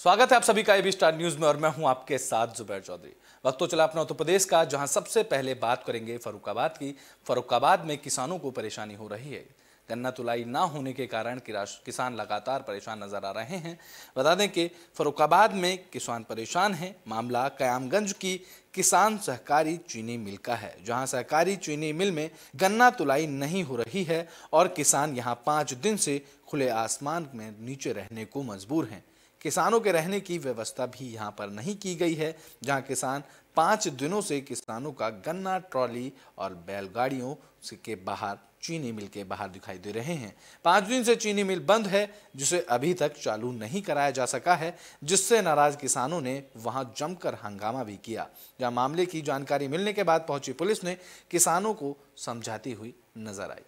स्वागत है आप सभी का एबी स्टार न्यूज में और मैं हूं आपके साथ जुबैर चौधरी। वक्त तो चला अपना उत्तर प्रदेश का, जहां सबसे पहले बात करेंगे फर्रुखाबाद की। फर्रुखाबाद में किसानों को परेशानी हो रही है। गन्ना तुलाई ना होने के कारण किसान लगातार परेशान नजर आ रहे हैं। बता दें कि फर्रुखाबाद में किसान परेशान हैं। मामला कयामगंज की किसान सहकारी चीनी मिल का है, जहां सहकारी चीनी मिल में गन्ना तुलाई नहीं हो रही है और किसान यहां 5 दिन से खुले आसमान में नीचे रहने को मजबूर हैं। किसानों के रहने की व्यवस्था भी यहां पर नहीं की गई है, जहां किसान 5 दिनों से किसानों का गन्ना ट्रॉली और बैलगाड़ियों के बाहर चीनी मिल के बाहर दिखाई दे रहे हैं। 5 दिन से चीनी मिल बंद है, जिसे अभी तक चालू नहीं कराया जा सका है, जिससे नाराज किसानों ने वहां जमकर हंगामा भी किया। जहां मामले की जानकारी मिलने के बाद पहुंची पुलिस ने किसानों को समझाती हुई नजर आई।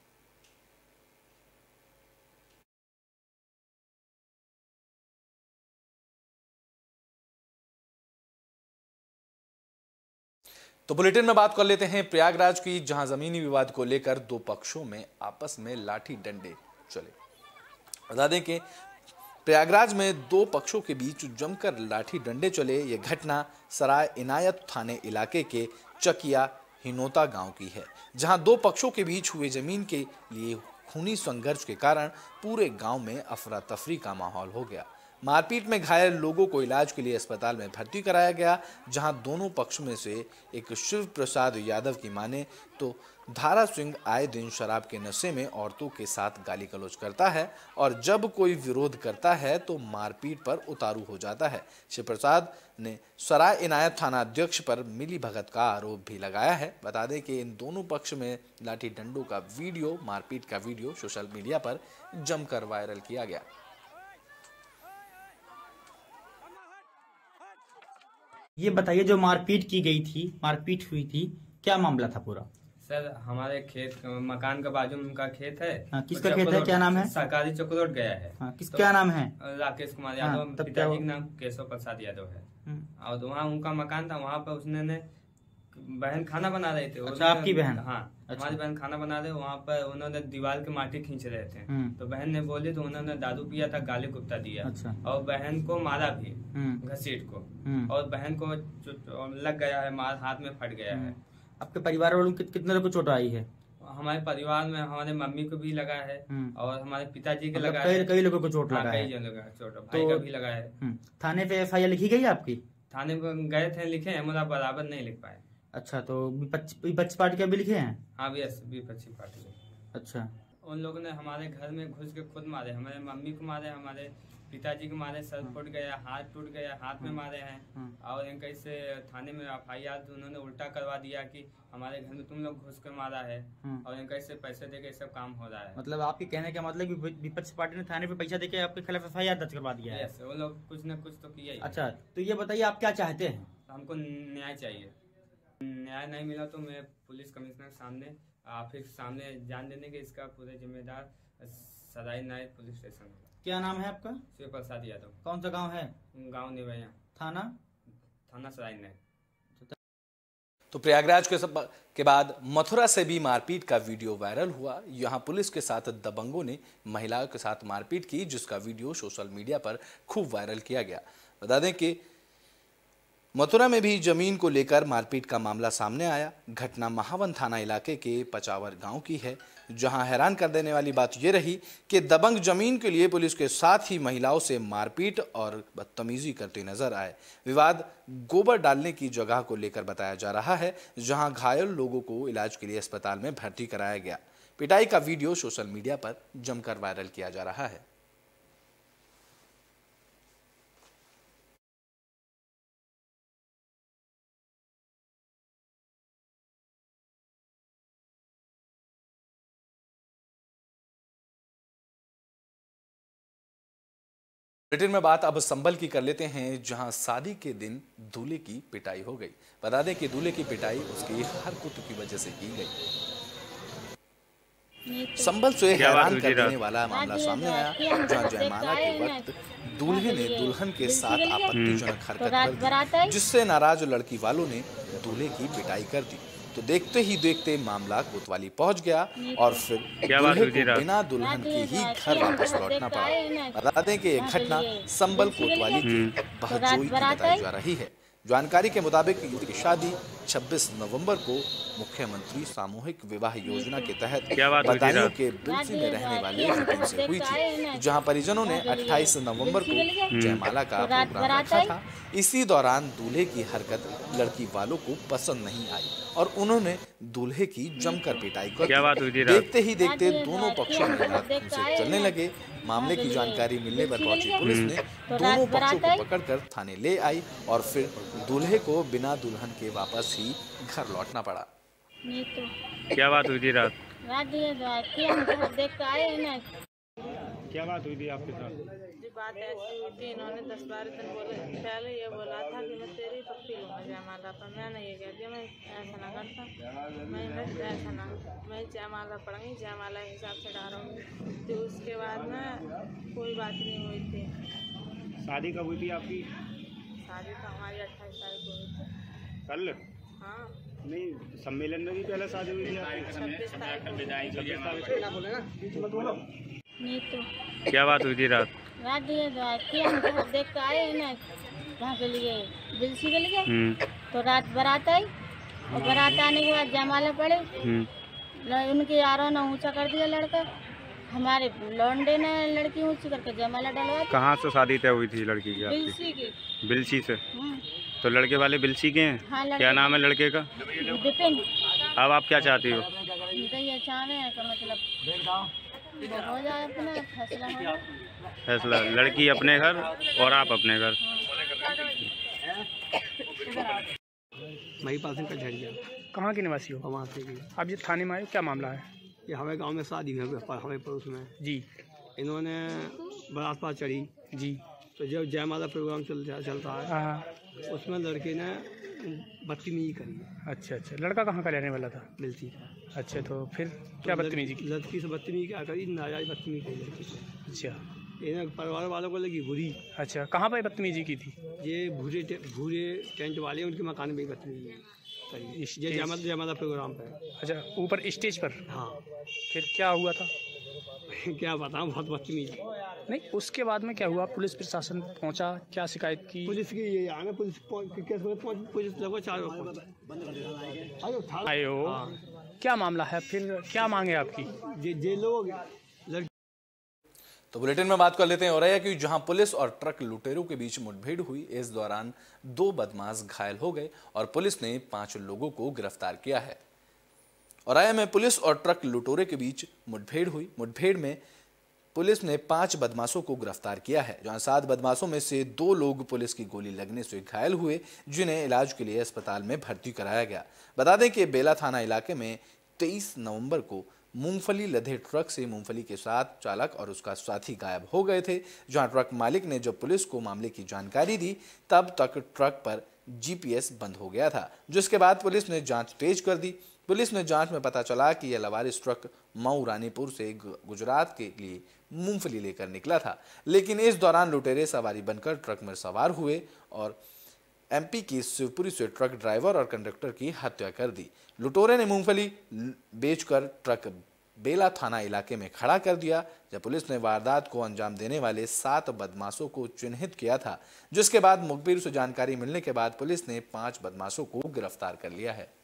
तो बुलेटिन में बात कर लेते हैं प्रयागराज की, जहां जमीनी विवाद को लेकर 2 पक्षों में आपस में लाठी डंडे चले। बता दें कि प्रयागराज में 2 पक्षों के बीच जमकर लाठी डंडे चले। ये घटना सराय इनायत थाने इलाके के चकिया हिनोता गांव की है, जहां 2 पक्षों के बीच हुए जमीन के लिए खूनी संघर्ष के कारण पूरे गांव में अफरा तफरी का माहौल हो गया। मारपीट में घायल लोगों को इलाज के लिए अस्पताल में भर्ती कराया गया, जहां दोनों पक्ष में से एक शिव प्रसाद यादव की माने तो धारा सिंह आए दिन शराब के नशे में औरतों के साथ गाली गलौज करता है और जब कोई विरोध करता है तो मारपीट पर उतारू हो जाता है। शिव प्रसाद ने सराय इनायत थाना अध्यक्ष पर मिली भगत का आरोप भी लगाया है। बता दें कि इन दोनों पक्ष में लाठी डंडों का वीडियो, मारपीट का वीडियो सोशल मीडिया पर जमकर वायरल किया गया। ये बताइए, जो मारपीट की गई थी, मारपीट हुई थी, क्या मामला था पूरा? सर, हमारे खेत मकान के बाजू में उनका खेत है। किसका खेत है, क्या नाम है? सरकारी चौकरोड गया है। क्या नाम है? राकेश कुमार यादव। पिताजी का नाम केशव प्रसाद यादव है। और वहाँ उनका मकान था, वहाँ पर उसने बहन खाना बना रहे थे। अच्छा, आपकी बहन? हाँ, हमारी बहन खाना बना रहे। वहाँ पर उन्होंने दीवार के माटी खींच रहे थे, तो बहन ने बोली तो उन्होंने दारू पिया था, गाली गुप्ता दिया। अच्छा। और बहन को मारा भी, घसीट को, और बहन को लग गया है, मार हाथ में फट गया है। आपके परिवार वालों को कितने लोगों को चोट आई है? हमारे परिवार में हमारे मम्मी को भी लगा है और हमारे पिताजी के लगा है। कई लोगों को चोट लगा है। कई जनों का चोट, भाई का भी लगा है। थाने पे एफआईआर लिखी गई आपकी? थाने में गए थे, लिखे हैं, मतलब बराबर नहीं लिख पाए। अच्छा, तो विपक्ष पार्टी के भी लिखे हैं? हाँ, विपक्षी पार्टी के। अच्छा। उन लोगों ने हमारे घर में घुस के खुद मारे, हमारे मम्मी को मारे, हमारे पिताजी को मारे, सर फूट गया, हाथ टूट गया, हाथ में मारे हैं। और इनका इससे थाने में एफआईआर उन्होंने उल्टा करवा दिया कि हमारे घर में तुम लोग घुस कर मारा है, और इनका इससे पैसे देके सब काम हो रहा है। मतलब आपके कहने का मतलब विपक्ष पार्टी ने थाने पे पैसा देके आपके खिलाफ एफआईआर दर्ज करवा दिया है? वो लोग कुछ न कुछ तो किया ही। अच्छा, तो ये बताइए आप क्या चाहते हैं? हमको न्याय चाहिए। न्याय नहीं मिला तो मैं पुलिस कमिश्नर सामने, फिर सामने जान देने के इसका पूरे जिम्मेदार सराय नायक पुलिस स्टेशन। क्या नाम है आपका? शिव प्रसाद यादव। कौन सा गांव है? गांव निवैया। थाना सराय नायक। तो प्रयागराज के बाद मथुरा से भी मारपीट का वीडियो वायरल हुआ। यहां पुलिस के साथ दबंगों ने महिलाओं के साथ मारपीट की, जिसका वीडियो सोशल मीडिया पर खूब वायरल किया गया। बता दें कि मथुरा में भी जमीन को लेकर मारपीट का मामला सामने आया। घटना महावन थाना इलाके के पचावर गांव की है, जहां हैरान कर देने वाली बात यह रही कि दबंग जमीन के लिए पुलिस के साथ ही महिलाओं से मारपीट और बदतमीजी करते नजर आए। विवाद गोबर डालने की जगह को लेकर बताया जा रहा है, जहां घायल लोगों को इलाज के लिए अस्पताल में भर्ती कराया गया। पिटाई का वीडियो सोशल मीडिया पर जमकर वायरल किया जा रहा है। बुलेटिन में बात अब संभल की कर लेते हैं, जहां शादी के दिन दूल्हे की पिटाई हो गई। बता दें कि दूल्हे की पिटाई उसकी हरकत की वजह से की गई। संभल से हैरान कर देने वाला मामला सामने आया, जहां जयमाला के वक्त दूल्हे ने दुल्हन के साथ आपत्तिजनक हरकत कर दी, जिससे नाराज लड़की वालों ने दूल्हे की पिटाई कर दी। तो देखते ही देखते मामला कोतवाली पहुंच गया और फिर दूल्हे को बिना दुल्हन के ही घर वापस लौटना पड़ा। बता दें कि यह घटना संबल कोतवाली की बहजोई की बताई जा रही है। जानकारी के मुताबिक युवती की शादी 26 नवंबर को मुख्यमंत्री सामूहिक विवाह योजना के तहत बदायूं के बिलसी में रहने वाले विपिन से हुई थी, जहां परिजनों ने 28 नवंबर को जयमाला का प्रोग्राम रखा था। इसी दौरान दूल्हे की हरकत लड़की वालों को पसंद नहीं आई और उन्होंने दूल्हे की जमकर पिटाई कर दी। देखते ही देखते दोनों पक्षों में से चलने लगे। मामले की जानकारी मिलने पर पहुंची पुलिस ने दोनों पक्षों को पकड़कर थाने ले आई और फिर दूल्हे को बिना दुल्हन के वापस ही घर लौटना पड़ा। क्या बात हुई थी रात? देख आए ना। क्या बात हुई थी आपके साथ? बात ऐसी हुई थी, इन्होंने 10-12 दिन पहले ये बोला था कि मैं तेरी पक्की लूँगा जयमाला पर। मैंने ये कह दिया मैं ऐसा ना करता, मैं जयमाला पढ़ूंगी, जयमाला के हिसाब से डालूंगी। तो उसके बाद में कोई बात नहीं हुई थी। शादी कब हुई थी आपकी? शादी तो हमारी 28 तारीख को हुई थी। कल? हाँ नहीं, सम्मेलन में भी पहले शादी हुई थी आपकी? 26 तारीख को। क्या बात हुई थी रात? रात ये देख के आए ना वहाँ के लिए बिलसी के लिए। तो रात बारात आई और बारात आने के बाद जयमाला पड़े। उनके यारों ने ऊंचा कर दिया लड़का, हमारे लौंडे ने लड़की ऊंची करके जयमाला डलवा। कहाँ से शादी तय हुई थी लड़की की? बिलसी की। बिलसी से? तो लड़के वाले बिलसी के हैं? हाँ, क्या नाम है लड़के का? विपिन। अब आप क्या चाहती हो? ये चाह रहे हैं कि मतलब हो जाए अपना फैसला, हो जाए फैसला। लड़की अपने घर और आप अपने घर। महिपाल सिंह कचहरिया। कहाँ के निवासी हो? वहाँ से भी। अब ये थाने में आए, क्या मामला है? ये हमारे गांव में शादी है, हमारे पड़ोस में जी। इन्होंने बारात पास चढ़ी जी। तो जब जयमाला प्रोग्राम चलता है उसमें लड़के ने बदतमीजी करी। अच्छा अच्छा। लड़का कहाँ का रहने वाला था? बिलसी। अच्छा, तो फिर क्या बदतमीजी की? लड़की से बदतमीजी क्या करी, नाजायज बदतमीजी करी लड़की से। अच्छा। इन्हें परिवार वालों को लगी बुरी। अच्छा, कहाँ पर बदतमीजी की थी? ये भूरे टेंट वाले उनके मकान में बदतमीजी करी, ये जयमाला प्रोग्राम पे। अच्छा, ऊपर स्टेज पर? हाँ। फिर क्या हुआ था? क्या बताऊँ, बहुत बदतमीजी। नहीं, उसके बाद में क्या हुआ? पुलिस प्रशासन पहुंचा, क्या शिकायत की? पुलिस की ये आने पुलिस लगभग 4 आए हो। क्या मामला है, फिर क्या मांगे आपकी? जे लोग तो बुलेटिन में बात कर लेते हैं औरैया की, जहां पुलिस और ट्रक लुटेरों के बीच मुठभेड़ हुई। इस दौरान 2 बदमाश घायल हो गए और पुलिस ने 5 लोगों को गिरफ्तार किया है। औरैया में पुलिस और ट्रक लुटेरों के बीच मुठभेड़ हुई। मुठभेड़ में पुलिस ने 5 बदमाशों को गिरफ्तार किया है, जहां 7 बदमाशों में से 2 लोग पुलिस की गोली लगने से घायल हुए, जिन्हें इलाज के लिए अस्पताल में भर्ती कराया गया। बता दें कि बेला थाना इलाके में 23 नवंबर को मूंगफली लदे ट्रक से मूंगफली के साथ चालक और उसका साथी गायब हो गए थे। जहां ट्रक मालिक ने जब पुलिस को मामले की जानकारी दी, तब तक ट्रक पर GPS बंद हो गया था, जिसके बाद पुलिस ने जांच तेज कर दी। पुलिस ने जांच में पता चला कि यह लवारिस ट्रक मऊ रानीपुर से गुजरात के लिए मूंगफली लेकर निकला था, लेकिन इस दौरान लुटेरे सवारी बनकर ट्रक में सवार हुए और MP की शिवपुरी से ट्रक ड्राइवर और कंडक्टर की हत्या कर दी। लुटेरे ने मूंगफली बेचकर ट्रक बेला थाना इलाके में खड़ा कर दिया। जब पुलिस ने वारदात को अंजाम देने वाले 7 बदमाशों को चिन्हित किया था, जिसके बाद मुखबिर से जानकारी मिलने के बाद पुलिस ने 5 बदमाशों को गिरफ्तार कर लिया है।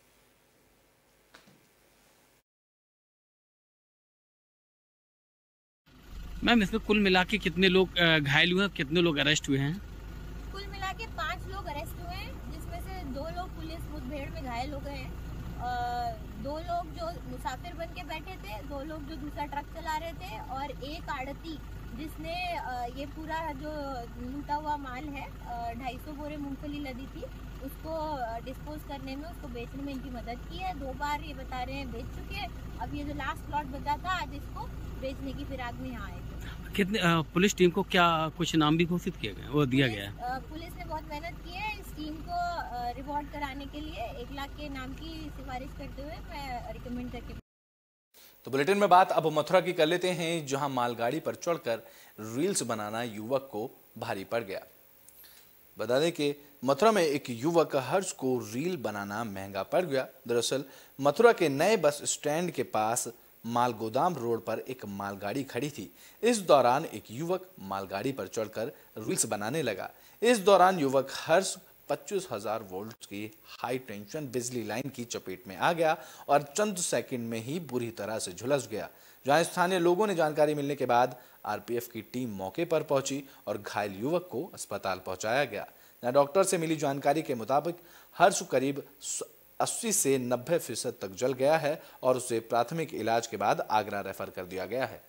मैम, इसमें कुल मिला के कितने लोग घायल हुए हैं, कितने लोग अरेस्ट हुए हैं? कुल मिला के 5 लोग अरेस्ट हुए हैं, जिसमें से 2 लोग पुलिस मुठभेड़ में घायल हो गए हैं। 2 लोग जो मुसाफिर बन के बैठे थे, 2 लोग जो दूसरा ट्रक चला रहे थे और एक आड़ती जिसने ये पूरा जो लूटा हुआ माल है 250 बोरे मूंगफली लदी थी, उसको डिस्पोज करने में, उसको बेचने में इनकी मदद की है। 2 बार ये बता रहे हैं बेच चुके हैं। अब ये जो लास्ट प्लॉट बचा था, आज इसको बेचने की फिराक में यहाँ आए थे। कितने पुलिस टीम को क्या कुछ इनाम भी घोषित किया गया, वो दिया गया है? पुलिस ने बहुत मेहनत की है इस टीम को रिवॉर्ड कराने के लिए। 1 लाख के इनाम की सिफारिश करते हुए मैं रिकमेंड करके। तो बुलेटिन में बात अब मथुरा की कर लेते हैं, जहां मालगाड़ी पर चढ़कर रील्स बनाना युवक को भारी पड़ गया। बता दें कि मथुरा में एक युवक हर्ष को रील बनाना महंगा पड़ गया। दरअसल मथुरा के नए बस स्टैंड के पास माल गोदाम रोड पर एक मालगाड़ी खड़ी थी। इस दौरान एक युवक मालगाड़ी पर चढ़कर रील्स बनाने लगा। इस दौरान युवक हर्ष 25,000 वोल्ट की हाई टेंशन बिजली लाइन की चपेट में आ गया और चंद सेकंड में ही बुरी तरह से झुलस गया। जहां स्थानीय लोगों ने जानकारी मिलने के बाद आरपीएफ की टीम मौके पर पहुंची और घायल युवक को अस्पताल पहुंचाया गया। जहां डॉक्टर से मिली जानकारी के मुताबिक हर्ष करीब 80 से 90% तक जल गया है और उसे प्राथमिक इलाज के बाद आगरा रेफर कर दिया गया है।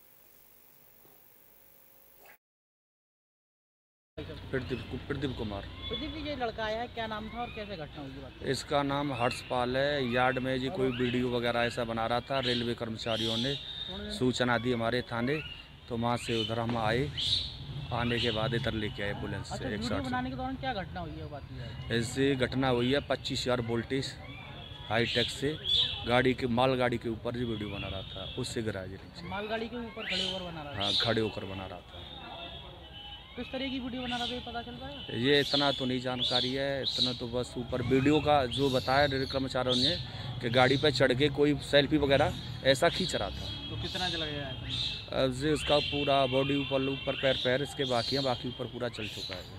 प्रदीप कुमार। प्रदीप जी, ये लड़का आया है, क्या नाम था और कैसे घटना हुई बात? इसका नाम हर्षपाल है। यार्ड में जी कोई वीडियो वगैरह ऐसा बना रहा था। रेलवे कर्मचारियों ने सूचना दी हमारे थाने, तो वहाँ से उधर हम आए। आने के बाद इधर लेके आए एम्बुलेंस से। वीडियो बनाने के दौरान क्या घटना हुई है बात? ऐसी घटना हुई है 25,000 वोल्टेज हाईटेक से मालगाड़ी के ऊपर जो वीडियो बना रहा था, उससे गिरा जी। मालगाड़ी के ऊपर खड़े होकर बना रहा था? हाँ, खड़े होकर बना रहा था। किस तरह की वीडियो बना रहा था ये पता चल पाया? ये इतना तो नहीं जानकारी है, इतना तो बस ऊपर वीडियो का जो बताया रेलवे कर्मचारियों ने कि गाड़ी पे चढ़ के कोई सेल्फी वगैरह ऐसा खींच रहा था। तो कितना जल गया है? अब से उसका पूरा बॉडी ऊपर पैर इसके बाकी ऊपर पूरा चल चुका है।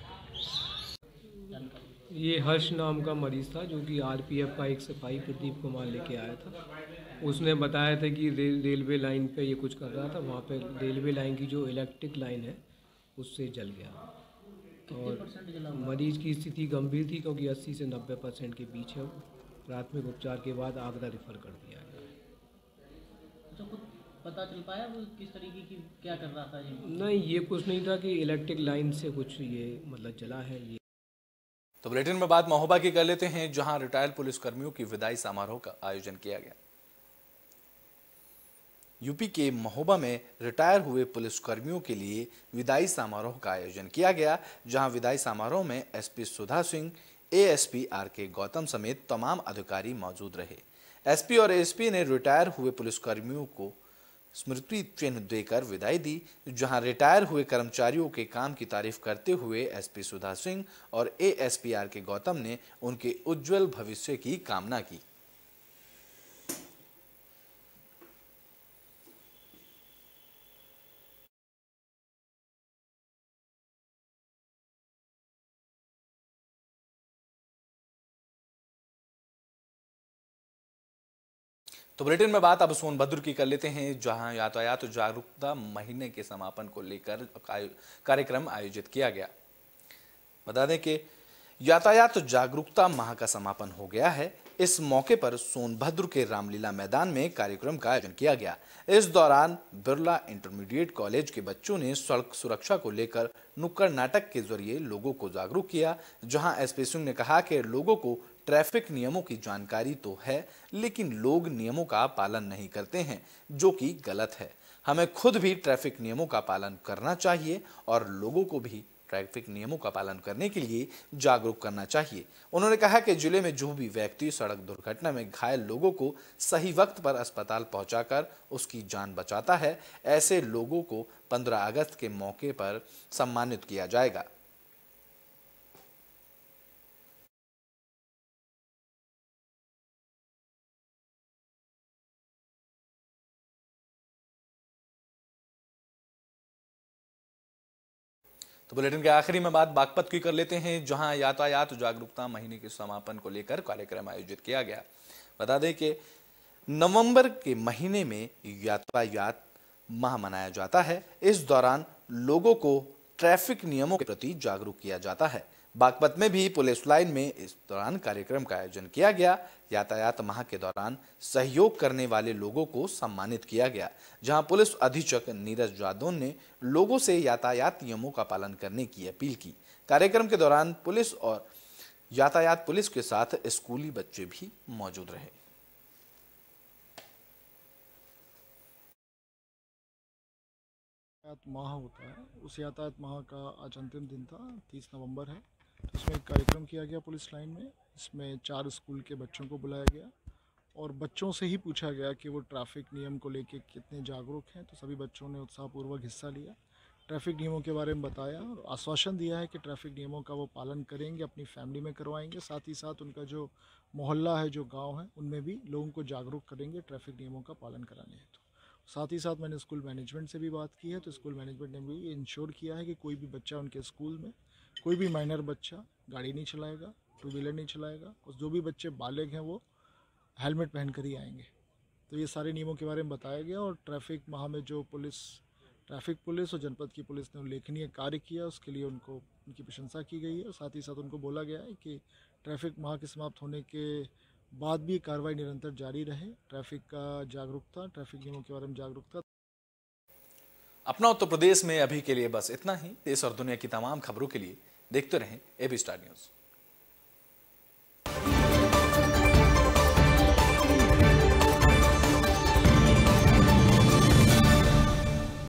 ये हर्ष नाम का मरीज़ था जो कि आरपीएफ का एक सिपाही प्रदीप कुमार लेके आया था। उसने बताया था कि रेलवे लाइन पे ये कुछ कर रहा था। वहाँ पे रेलवे लाइन की जो इलेक्ट्रिक लाइन है उससे जल गया और मरीज की स्थिति गंभीर थी क्योंकि 80 से 90% के बीच है। प्राथमिक उपचार के बाद आगरा रेफर कर दिया गया। तो कुछ पता चल पाया वो किस तरीके की क्या कर रहा था? नहीं, ये कुछ नहीं था कि इलेक्ट्रिक लाइन से कुछ ये मतलब जला है। ये तो बुलेटिन में बात महोबा की कर लेते हैं, जहां रिटायर्ड पुलिसकर्मियों की विदाई समारोह का आयोजन किया गया। यूपी के महोबा में रिटायर हुए पुलिसकर्मियों के लिए विदाई समारोह का आयोजन किया गया, जहां विदाई समारोह में SP Sudha Singh, ASP RK Gautam समेत तमाम अधिकारी मौजूद रहे। एसपी और एएसपी ने रिटायर हुए पुलिसकर्मियों को स्मृति चिन्ह देकर विदाई दी, जहां रिटायर हुए कर्मचारियों के काम की तारीफ करते हुए एसपी सुधा सिंह और एएसपी आरके गौतम ने उनके उज्जवल भविष्य की कामना की। तो बुलेटिन में बात अब सोनभद्र की कर लेते हैं, जहां यातायात जागरूकता महीने के समापन को लेकर कार्यक्रम आयोजित किया गया। बता दें कि यातायात जागरूकता माह का समापन हो गया है। इस मौके पर सोनभद्र के रामलीला मैदान में कार्यक्रम का आयोजन किया गया। इस दौरान बिरला इंटरमीडिएट कॉलेज के बच्चों ने सड़क सुरक्षा को लेकर नुक्कड़ नाटक के जरिए लोगों को जागरूक किया, जहां एसपी सिंह ने कहा कि लोगों को ट्रैफिक नियमों की जानकारी तो है, लेकिन लोग नियमों का पालन नहीं करते हैं, जो कि गलत है। हमें खुद भी ट्रैफिक नियमों का पालन करना चाहिए और लोगों को भी ट्रैफिक नियमों का पालन करने के लिए जागरूक करना चाहिए। उन्होंने कहा कि जिले में जो भी व्यक्ति सड़क दुर्घटना में घायल लोगों को सही वक्त पर अस्पताल पहुंचाकर उसकी जान बचाता है, ऐसे लोगों को 15 अगस्त के मौके पर सम्मानित किया जाएगा। तो बुलेटिन के आखिरी में बात बागपत की कर लेते हैं, जहां यातायात जागरूकता महीने के समापन को लेकर कार्यक्रम आयोजित किया गया। बता दें कि नवंबर के महीने में यातायात माह मनाया जाता है। इस दौरान लोगों को ट्रैफिक नियमों के प्रति जागरूक किया जाता है। बागपत में भी पुलिस लाइन में इस दौरान कार्यक्रम का आयोजन किया गया। यातायात माह के दौरान सहयोग करने वाले लोगों को सम्मानित किया गया, जहां पुलिस अधीक्षक नीरज जादौन ने लोगों से यातायात नियमों का पालन करने की अपील की। कार्यक्रम के दौरान पुलिस और यातायात पुलिस के साथ स्कूली बच्चे भी मौजूद रहे। यातायात माह होता है, उस यातायात माह का आज अंतिम दिन था, 30 नवंबर है। तो इसमें एक कार्यक्रम किया गया पुलिस लाइन में। इसमें 4 स्कूल के बच्चों को बुलाया गया और बच्चों से ही पूछा गया कि वो ट्रैफिक नियम को लेके कितने जागरूक हैं। तो सभी बच्चों ने उत्साहपूर्वक हिस्सा लिया। ट्रैफिक नियमों के बारे में बताया और आश्वासन दिया है कि ट्रैफिक नियमों का वो पालन करेंगे, अपनी फैमिली में करवाएंगे, साथ ही साथ उनका जो मोहल्ला है, जो गांव है, उनमें भी लोगों को जागरूक करेंगे ट्रैफिक नियमों का पालन कराने हेतु। साथ ही साथ मैंने स्कूल मैनेजमेंट से भी बात की है, तो स्कूल मैनेजमेंट ने भी इंश्योर किया है कि कोई भी बच्चा उनके स्कूल में, कोई भी माइनर बच्चा गाड़ी नहीं चलाएगा, टू व्हीलर नहीं चलाएगा, और जो भी बच्चे बालिग हैं वो हेलमेट पहन कर ही आएंगे। तो ये सारे नियमों के बारे में बताया गया और ट्रैफिक माह में जो ट्रैफिक पुलिस और जनपद की पुलिस ने उल्लेखनीय कार्य किया, उसके लिए उनकी प्रशंसा की गई है। और साथ ही साथ उनको बोला गया है कि ट्रैफिक माह के समाप्त होने के बाद भी कार्रवाई निरंतर जारी रहे। ट्रैफिक नियमों के बारे में जागरूकता। अपना उत्तर प्रदेश में अभी के लिए बस इतना ही। देश और दुनिया की तमाम खबरों के लिए देखते रहें एबी स्टार न्यूज़।